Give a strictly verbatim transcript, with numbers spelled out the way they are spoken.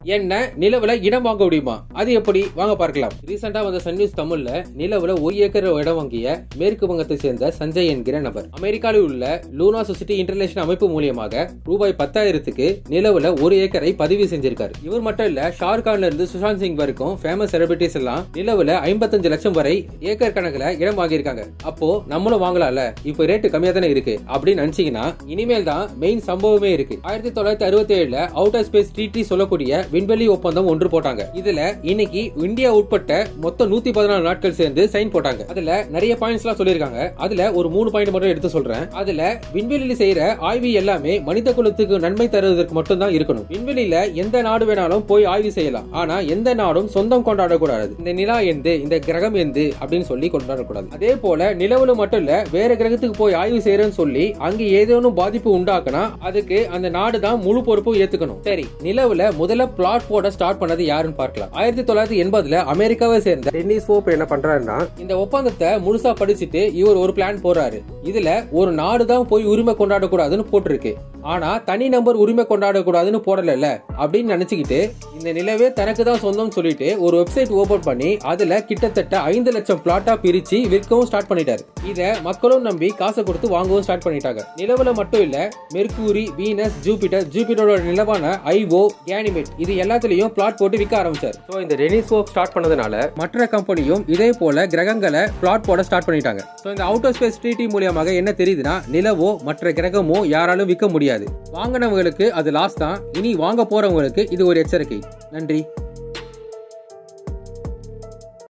என்ன நிலவுல இடம் வாங்க முடியுமா? அது எப்படி? வாங்க பார்க்கலாம். ரீசெண்டா வந்த சன் நியூஸ் தமிழ்ல நிலவுல ஒரு ஏக்கர் இடம் வாங்கிய மேற்கு வங்கத்தை சேர்ந்த சஞ்சய் என்கிற நபர் அமெரிக்காவில் உள்ள லூனா சொசைட்டி இன்டர்நேஷனல் அமைப்பு மூலியமாக ரூபாய் பத்தாயிரத்துக்கு நிலவுல ஒரு ஏக்கரை பதிவு செஞ்சிருக்காரு. இவர் மட்டும் இல்ல, ஷாருக்கான்ல இருந்து சுஷாந்த் சிங் வரைக்கும் ஃபேமஸ் செலிபிரிட்டிஸ் எல்லாம் நிலவுல ஐம்பத்தஞ்சு லட்சம் வரை ஏக்கர் கணக்குல இடம் வாங்கியிருக்காங்க. அப்போ நம்மளும் வாங்கலாம்ல, இப்ப ரேட்டு கம்மியா தானே இருக்கு அப்படின்னு நினைச்சீங்கன்னா இனிமேல் தான் மெயின் சம்பவமே இருக்கு. ஆயிரத்தி தொள்ளாயிரத்தி அறுபத்தி ஏழுல அவுட்டர் ஸ்பேஸ் ட்ரீட்டி சொல்லக்கூடிய விண்வெளி ஒப்பந்தம் ஒன்று போட்டாங்க. இதுல இன்னைக்கு இந்தியா உட்பட்ட மொத்தம் நூத்தி பதினாலு நாட்கள் சேர்ந்து சைன் போட்டாங்க. அதுல நிறைய பாயிண்ட்ஸ் எல்லாம் சொல்லிருக்காங்க. அதுல ஒரு மூணு பாயிண்ட் மட்டும் எடுத்து சொல்றேன். அதுல விண்வெளியில செய்யற ஆய்வு எல்லாமே மனித குலத்துக்கு நன்மை தருவதற்கு மட்டும் தான் இருக்கணும். விண்வெளியில எந்த நாடு வேணாலும் போய் ஆய்வு செய்யலாம். ஆனா எந்த நாடும் சொந்தம் கொண்டாடக்கூடாது. இந்த நிலா எந்து, இந்த கிரகம் எந்து அப்படின்னு சொல்லி கொண்டாடக்கூடாது. அதே போல நிலவுல மட்டும் இல்ல, வேற கிரகத்துக்கு போய் ஆய்வு செய்யறேன்னு சொல்லி அங்க ஏதேனும் பாதிப்பு உண்டாக்குனா அதுக்கு அந்த நாடு தான் முழு பொறுப்பும் ஏத்துக்கணும். சரி, நிலவுல முதல்ல பிளாட் போட ஸ்டார்ட் பண்ணது யாருன்னு பார்க்கலாம். ஆயிரத்தி தொள்ளாயிரத்தி எண்பதுல அமெரிக்காவை சேர்ந்த டென்னிஸ் ஹோப் என்ன பண்றாருன்னா, இந்த ஒப்பந்தத்தை முழுசா படிச்சுட்டு இவர் ஒரு பிளான் போடுறாரு. இதுல ஒரு நாடு தான் போய் உரிமை கொண்டாடக்கூடாதுன்னு போட்டிருக்கு. ஆனா தனி நபர் உரிமை கொண்டாடக்கூடாதுன்னு போடல அப்படின்னு நினைச்சுக்கிட்டு இந்த நிலவே தனக்கு தான் சொந்தம் சொல்லிட்டு ஒரு வெப்சைட் ஓபன் பண்ணி அதுல கிட்டத்தட்ட ஐந்து லட்சம் பிளாட்டா பிரிச்சு விற்கவும் ஸ்டார்ட் பண்ணிட்டாரு. இத மக்களும் நம்பி காசை கொடுத்து வாங்கவும் ஸ்டார்ட் பண்ணிட்டாங்க. நிலவுல மட்டும் இல்ல, மெர்க்குரி, வீனஸ், ஜூபிட்டர், ஜூபிட்டரோட நிலவான ஐஓ, கேனிமெட் இது எல்லாத்துலயும் பிளாட் போட்டு விற்க ஆரம்பிச்சார். சோ இந்த டெனிஸ் ஹோப் ஸ்டார்ட் பண்ணதுனால மற்ற கம்பெனியும் இதே போல கிரகங்களை பிளாட் போட ஸ்டார்ட் பண்ணிட்டாங்க. சோ இந்த அவுட்டர் ஸ்பேஸ் ட்ரீட்டி மூலமாக என்ன தெரியுதுன்னா, நிலவோ மற்ற கிரகமோ யாராலும் விற்க முடியாது. வாங்கினவங்களுக்கு அது லாஸ் தான். இனி வாங்க போறவங்களுக்கு இது ஒரு எச்சரிக்கை. நன்றி.